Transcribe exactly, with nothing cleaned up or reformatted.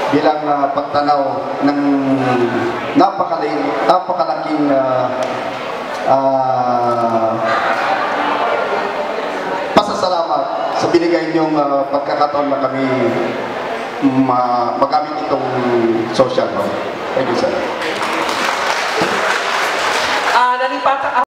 bilang uh, pagtanaw ng napakalaking, napakalaking uh, uh, pasasalamat sa binigay niyong uh, pagkakataon na kami ma magamit itong social hall. Thank you, sir. Ah, nalipatan